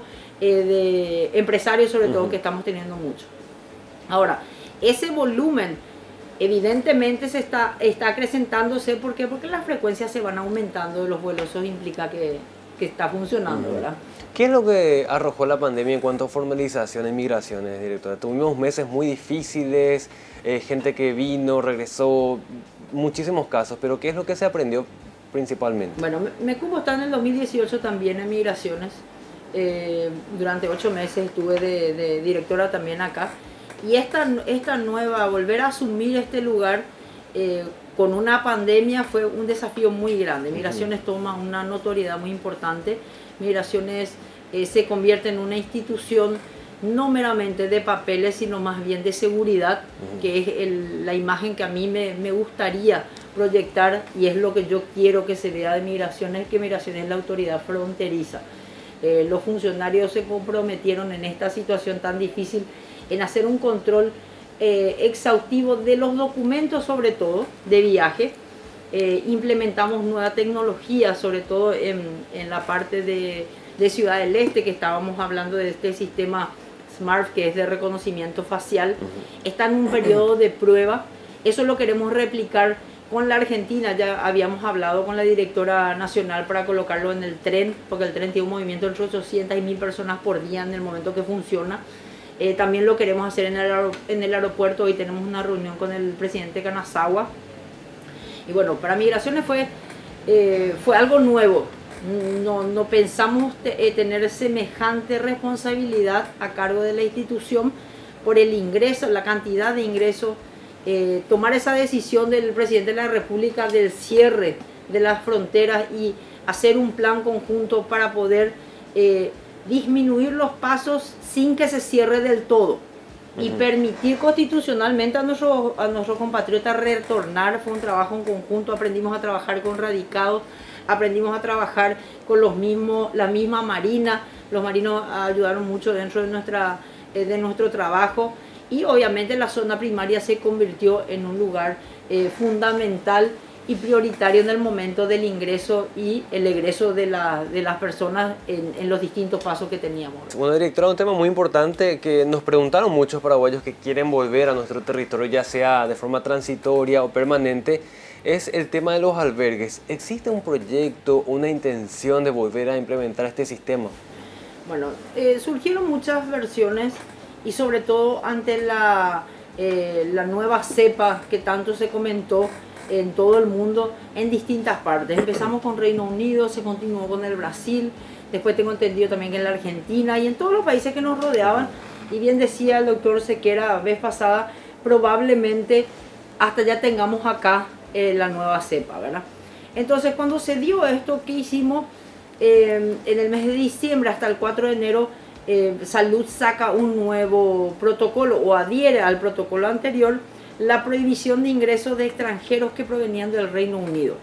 eh, de empresarios, sobre todo, uh-huh. que estamos teniendo mucho. Ahora, ese volumen evidentemente se está, está acrecentándose. ¿Por qué? Porque las frecuencias se van aumentando de los vuelos. Eso implica que, que está funcionando, uh-huh. ¿verdad? ¿Qué es lo que arrojó la pandemia en cuanto a formalización y migraciones, directora? Tuvimos meses muy difíciles, eh, gente que vino, regresó, muchísimos casos, pero ¿qué es lo que se aprendió principalmente? Bueno, Mecupo está en el dos mil dieciocho también en migraciones. Eh, durante ocho meses estuve de, de directora también acá. Y esta, esta nueva, volver a asumir este lugar eh, con una pandemia fue un desafío muy grande. Migraciones uh-huh. toma una notoriedad muy importante. Migraciones eh, se convierte en una institución no meramente de papeles, sino más bien de seguridad, uh-huh. que es el, la imagen que a mí me, me gustaría proyectar, y es lo que yo quiero que se vea de Migraciones, que Migraciones es la autoridad fronteriza. Eh, los funcionarios se comprometieron en esta situación tan difícil en hacer un control eh, exhaustivo de los documentos, sobre todo de viaje. Eh, implementamos nueva tecnología, sobre todo en, en la parte de, de Ciudad del Este, que estábamos hablando de este sistema SMART, que es de reconocimiento facial. Uh-huh. Está en un periodo de prueba. Eso lo queremos replicar con la Argentina. Ya habíamos hablado con la directora nacional para colocarlo en el tren, porque el tren tiene un movimiento entre ochocientas y mil personas por día en el momento que funciona. Eh, también lo queremos hacer en el, en el aeropuerto. Hoy tenemos una reunión con el presidente Kanazawa. Y bueno, para Migraciones fue, eh, fue algo nuevo. No, no pensamos te, eh, tener semejante responsabilidad a cargo de la institución por el ingreso, la cantidad de ingresos. Eh, tomar esa decisión del presidente de la República del cierre de las fronteras y hacer un plan conjunto para poder eh, disminuir los pasos sin que se cierre del todo. Y uh-huh. permitir constitucionalmente a nuestros a nuestros compatriotas retornar. Fue un trabajo en conjunto. Aprendimos a trabajar con radicados, aprendimos a trabajar con los mismos, la misma marina. Los marinos ayudaron mucho dentro de, nuestra, eh, de nuestro trabajo, y obviamente la zona primaria se convirtió en un lugar eh, fundamental y prioritario en el momento del ingreso y el egreso de, la, de las personas en, en los distintos pasos que teníamos. Bueno, directora, un tema muy importante que nos preguntaron muchos paraguayos que quieren volver a nuestro territorio, ya sea de forma transitoria o permanente, es el tema de los albergues. ¿Existe un proyecto, una intención de volver a implementar este sistema? Bueno, eh, surgieron muchas versiones, y sobre todo ante la, eh, la nueva cepa que tanto se comentó en todo el mundo, en distintas partes. Empezamos con Reino Unido, se continuó con el Brasil, después tengo entendido también que en la Argentina y en todos los países que nos rodeaban. Y bien decía el doctor Sequera vez pasada, probablemente hasta ya tengamos acá eh, la nueva cepa, ¿verdad? Entonces, cuando se dio esto, ¿qué hicimos? Eh, en el mes de diciembre hasta el cuatro de enero, eh, Salud saca un nuevo protocolo o adhiere al protocolo anterior, la prohibición de ingresos de extranjeros que provenían del Reino Unido.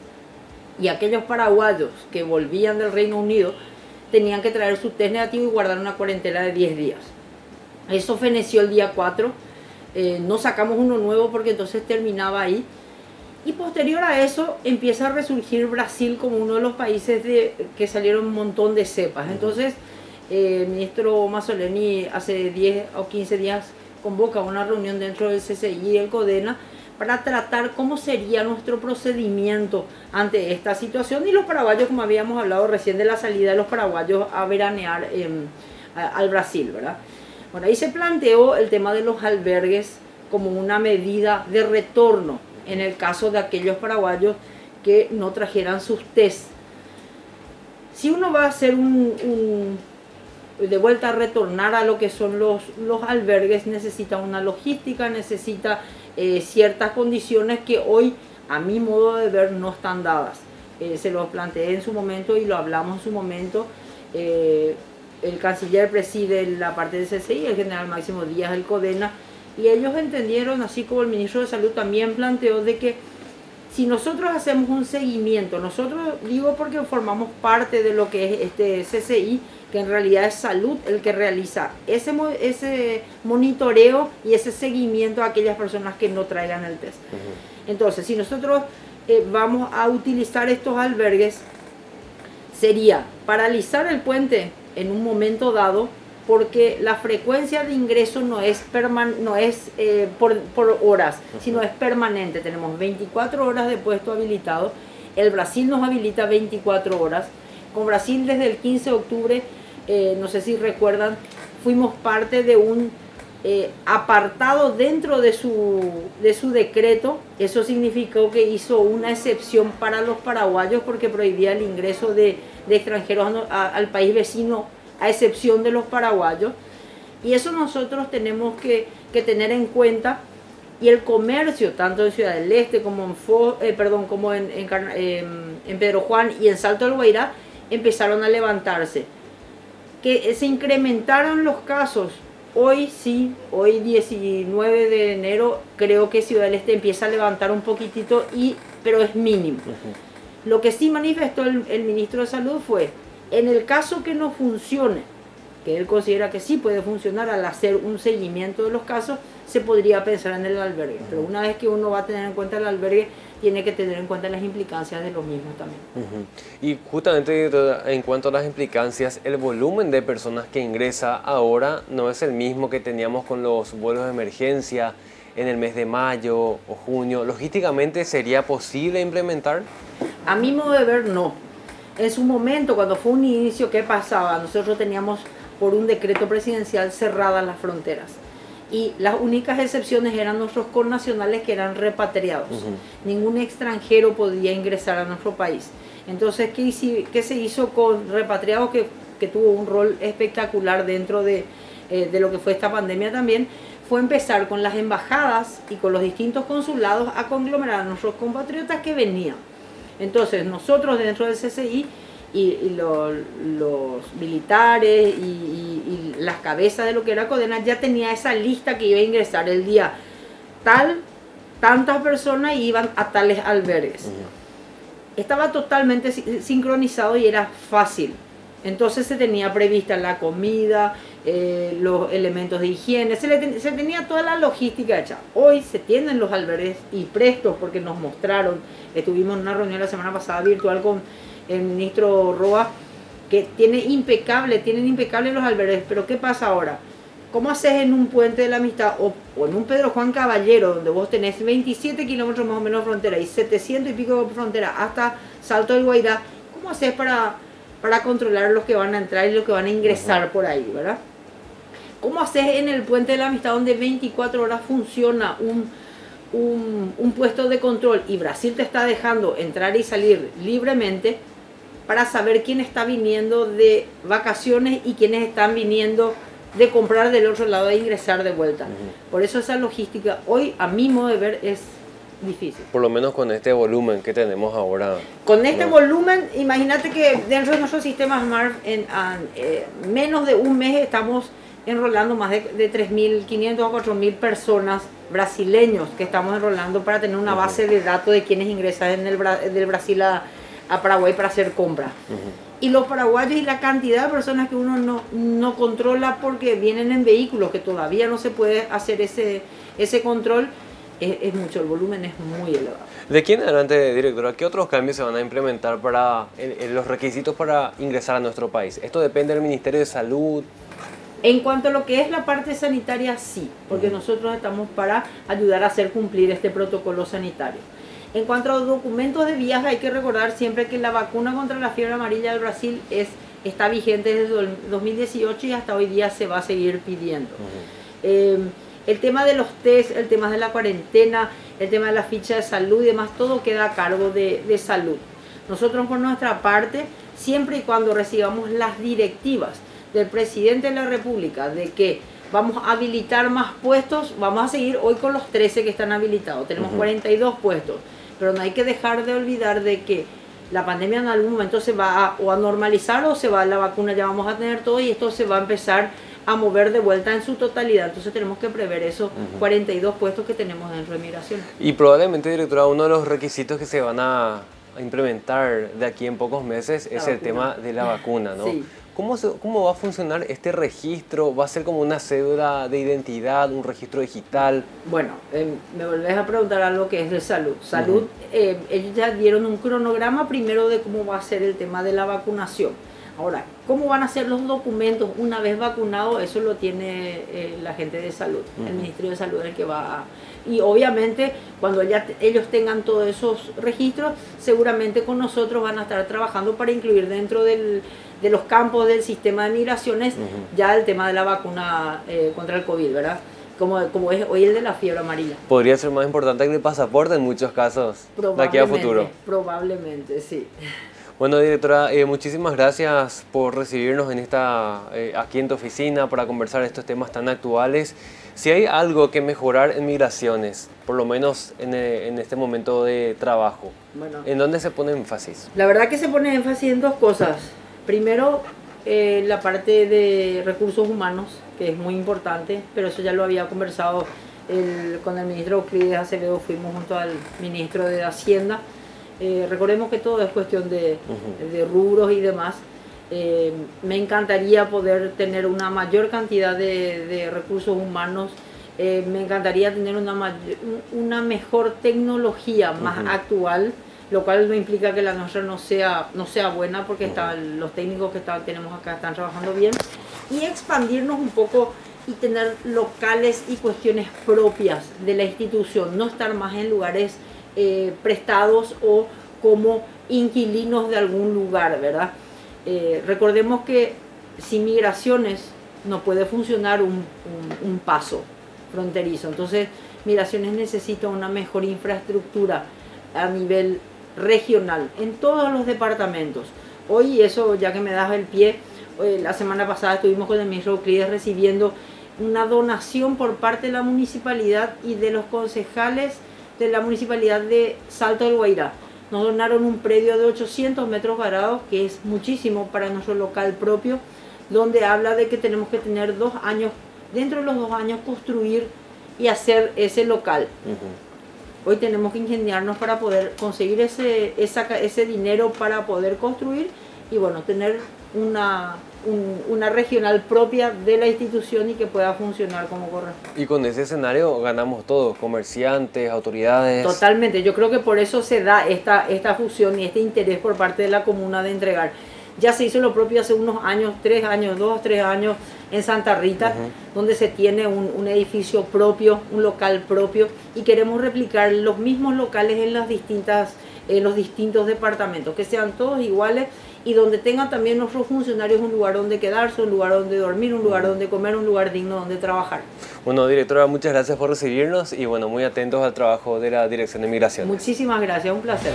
Y aquellos paraguayos que volvían del Reino Unido tenían que traer su test negativo y guardar una cuarentena de diez días. Eso feneció el día cuatro. Eh, no sacamos uno nuevo porque entonces terminaba ahí. Y posterior a eso empieza a resurgir Brasil como uno de los países de, que salieron un montón de cepas. Entonces eh, el ministro Mazzoleni hace diez o quince días convoca una reunión dentro del C C I y el CODENA para tratar cómo sería nuestro procedimiento ante esta situación. Y los paraguayos, como habíamos hablado recién de la salida de los paraguayos a veranear eh, a, al Brasil, ¿verdad? Bueno, ahí se planteó el tema de los albergues como una medida de retorno en el caso de aquellos paraguayos que no trajeran sus test. Si uno va a hacer un, un de vuelta a retornar a lo que son los, los albergues, necesita una logística, necesita eh, ciertas condiciones que hoy, a mi modo de ver, no están dadas. Eh, se lo planteé en su momento y lo hablamos en su momento. Eh, el canciller preside la parte del C C I, el general Máximo Díaz del CODENA, y ellos entendieron, así como el ministro de Salud también planteó, de que si nosotros hacemos un seguimiento, nosotros digo porque formamos parte de lo que es este C C I, que en realidad es salud el que realiza ese, ese monitoreo y ese seguimiento a aquellas personas que no traigan el test. Uh-huh. Entonces, si nosotros eh, vamos a utilizar estos albergues, sería paralizar el puente en un momento dado, porque la frecuencia de ingreso no es, perman no es eh, por, por horas, uh-huh. sino es permanente. Tenemos veinticuatro horas de puesto habilitado. El Brasil nos habilita veinticuatro horas. Con Brasil desde el quince de octubre, eh, no sé si recuerdan, fuimos parte de un eh, apartado dentro de su, de su decreto. Eso significó que hizo una excepción para los paraguayos porque prohibía el ingreso de, de extranjeros a, a, al país vecino, a excepción de los paraguayos. Y eso nosotros tenemos que, que tener en cuenta. Y el comercio, tanto en Ciudad del Este como en, Fo, eh, perdón, como en, en, en, en Pedro Juan y en Salto del Guairá, empezaron a levantarse. Que se incrementaron los casos. Hoy sí, hoy diecinueve de enero, creo que Ciudad del Este empieza a levantar un poquitito, y, pero es mínimo. Uh-huh. Lo que sí manifestó el, el ministro de Salud fue, en el caso que no funcione, que él considera que sí puede funcionar al hacer un seguimiento de los casos, se podría pensar en el albergue. Uh-huh. Pero una vez que uno va a tener en cuenta el albergue, tiene que tener en cuenta las implicancias de los mismos también. Uh-huh. Y justamente en cuanto a las implicancias, el volumen de personas que ingresa ahora no es el mismo que teníamos con los vuelos de emergencia en el mes de mayo o junio. ¿Logísticamente sería posible implementar? A mi modo de ver, no. En su momento, cuando fue un inicio, ¿qué pasaba? Nosotros teníamos por un decreto presidencial cerradas las fronteras. Y las únicas excepciones eran nuestros connacionales que eran repatriados. Uh-huh. Ningún extranjero podía ingresar a nuestro país. Entonces, ¿qué, hice, qué se hizo con repatriados que, que tuvo un rol espectacular dentro de, eh, de lo que fue esta pandemia también? Fue empezar con las embajadas y con los distintos consulados a conglomerar a nuestros compatriotas que venían. Entonces, nosotros dentro del C C I y, y lo, los militares y, y, y las cabezas de lo que era Codena ya tenía esa lista que iba a ingresar el día tal, tantas personas iban a tales albergues. Uh-huh. Estaba totalmente sincronizado y era fácil. Entonces se tenía prevista la comida, eh, los elementos de higiene, se, le, se tenía toda la logística hecha. Hoy se tienen los albergues y prestos porque nos mostraron, estuvimos en una reunión la semana pasada virtual con el ministro Roa, que tiene impecable, tienen impecables los albergues, pero ¿qué pasa ahora? ¿Cómo haces en un puente de la Amistad o, o en un Pedro Juan Caballero, donde vos tenés veintisiete kilómetros más o menos de frontera y setecientos y pico de frontera hasta Salto del Guairá? ¿Cómo haces para, para controlar los que van a entrar y los que van a ingresar uh-huh. por ahí, verdad? ¿Cómo haces en el puente de la Amistad, donde veinticuatro horas funciona un, un, un puesto de control y Brasil te está dejando entrar y salir libremente, para saber quién está viniendo de vacaciones y quiénes están viniendo de comprar del otro lado e ingresar de vuelta? Uh-huh. Por eso esa logística hoy, a mi modo de ver, es difícil. Por lo menos con este volumen que tenemos ahora. Con este no. volumen, imagínate que dentro de nuestros sistemas M A R F, en, en eh, menos de un mes estamos enrolando más de, de tres mil quinientos a cuatro mil personas brasileños que estamos enrolando para tener una uh-huh. base de datos de quienes ingresan en el, del Brasil a a Paraguay para hacer compras. Uh-huh. Y los paraguayos y la cantidad de personas que uno no, no controla porque vienen en vehículos, que todavía no se puede hacer ese, ese control, es, es mucho, el volumen es muy elevado. ¿De quién en adelante, directora, qué otros cambios se van a implementar para el, el, los requisitos para ingresar a nuestro país? ¿Esto depende del Ministerio de Salud? En cuanto a lo que es la parte sanitaria, sí, porque uh-huh. nosotros estamos para ayudar a hacer cumplir este protocolo sanitario. En cuanto a los documentos de viaje, hay que recordar siempre que la vacuna contra la fiebre amarilla del Brasil es, está vigente desde el dos mil dieciocho y hasta hoy día se va a seguir pidiendo. Uh-huh. eh, el tema de los test, el tema de la cuarentena, el tema de la ficha de salud y demás, todo queda a cargo de, de salud. Nosotros por nuestra parte, siempre y cuando recibamos las directivas del presidente de la República de que vamos a habilitar más puestos, vamos a seguir hoy con los trece que están habilitados, tenemos uh-huh. cuarenta y dos puestos. Pero no hay que dejar de olvidar de que la pandemia en algún momento se va a, o a normalizar o se va, la vacuna ya vamos a tener todo y esto se va a empezar a mover de vuelta en su totalidad. Entonces tenemos que prever esos uh-huh. cuarenta y dos puestos que tenemos dentro de migración. Y probablemente, directora, uno de los requisitos que se van a implementar de aquí en pocos meses la es vacuna. El tema de la vacuna, ¿no? Sí. ¿Cómo, se, ¿Cómo va a funcionar este registro? ¿Va a ser como una cédula de identidad, un registro digital? Bueno, eh, me volvés a preguntar algo que es de salud. Salud, uh-huh. eh, ellos ya dieron un cronograma primero de cómo va a ser el tema de la vacunación. Ahora, ¿cómo van a ser los documentos una vez vacunado? Eso lo tiene eh, la gente de salud, uh-huh. el Ministerio de Salud el que va a... Y obviamente cuando ya ellos tengan todos esos registros, seguramente con nosotros van a estar trabajando para incluir dentro del, de los campos del sistema de migraciones uh-huh. ya el tema de la vacuna eh, contra el COVID, ¿verdad? Como, como es hoy el de la fiebre amarilla. Podría ser más importante que el pasaporte en muchos casos, de aquí a futuro. Probablemente, sí. Bueno, directora, eh, muchísimas gracias por recibirnos en esta, eh, aquí en tu oficina para conversar estos temas tan actuales. Si hay algo que mejorar en migraciones, por lo menos en, en este momento de trabajo, bueno, ¿en dónde se pone énfasis? La verdad que se pone énfasis en dos cosas. Primero, eh, la parte de recursos humanos, que es muy importante, pero eso ya lo había conversado el, con el ministro Euclides Acevedo, fuimos junto al ministro de Hacienda. Eh, recordemos que todo es cuestión de, uh-huh. de rubros y demás. Eh, me encantaría poder tener una mayor cantidad de, de recursos humanos. Eh, me encantaría tener una, mayor, una mejor tecnología más uh-huh. actual, lo cual no implica que la nuestra no sea, no sea buena, porque uh-huh. están, los técnicos que están, tenemos acá están trabajando bien. Y expandirnos un poco y tener locales y cuestiones propias de la institución, no estar más en lugares Eh, prestados o como inquilinos de algún lugar, ¿verdad? Eh, recordemos que sin migraciones no puede funcionar un, un, un paso fronterizo, entonces migraciones necesita una mejor infraestructura a nivel regional en todos los departamentos. Hoy, eso ya que me das el pie, eh, la semana pasada estuvimos con el ministro Euclides recibiendo una donación por parte de la municipalidad y de los concejales de la municipalidad de Salto del Guairá. Nos donaron un predio de ochocientos metros cuadrados, que es muchísimo para nuestro local propio, donde habla de que tenemos que tener dos años, dentro de los dos años construir y hacer ese local. Uh-huh. Hoy tenemos que ingeniarnos para poder conseguir ese, esa, ese dinero para poder construir y bueno, tener una, un, una regional propia de la institución y que pueda funcionar como corresponde. Y con ese escenario ganamos todos, comerciantes, autoridades. Totalmente, yo creo que por eso se da esta, esta fusión y este interés por parte de la comuna de entregar. Ya se hizo lo propio hace unos años, tres años, dos, tres años en Santa Rita, uh-huh. donde se tiene un, un edificio propio, un local propio, y queremos replicar los mismos locales en las distintas, en los distintos departamentos, que sean todos iguales y donde tengan también nuestros funcionarios un lugar donde quedarse, un lugar donde dormir, un lugar donde comer, un lugar digno donde trabajar. Bueno, directora, muchas gracias por recibirnos y bueno, muy atentos al trabajo de la Dirección de Migración. Muchísimas gracias, un placer.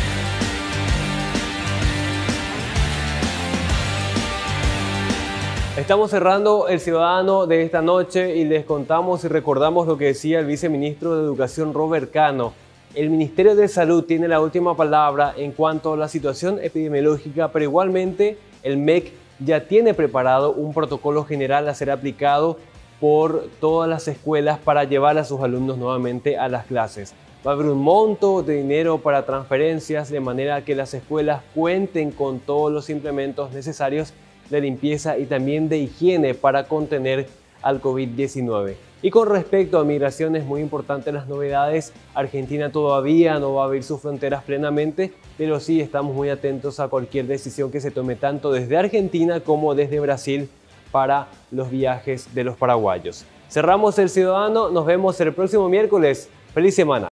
Estamos cerrando El Ciudadano de esta noche y les contamos y recordamos lo que decía el viceministro de Educación, Robert Cano. El Ministerio de Salud tiene la última palabra en cuanto a la situación epidemiológica, pero igualmente el M E C ya tiene preparado un protocolo general a ser aplicado por todas las escuelas para llevar a sus alumnos nuevamente a las clases. Va a haber un monto de dinero para transferencias de manera que las escuelas cuenten con todos los implementos necesarios de limpieza y también de higiene para contener al COVID diecinueve. Y con respecto a migraciones, muy importantes las novedades. Argentina todavía no va a abrir sus fronteras plenamente, pero sí estamos muy atentos a cualquier decisión que se tome tanto desde Argentina como desde Brasil para los viajes de los paraguayos. Cerramos El Ciudadano, nos vemos el próximo miércoles. ¡Feliz semana!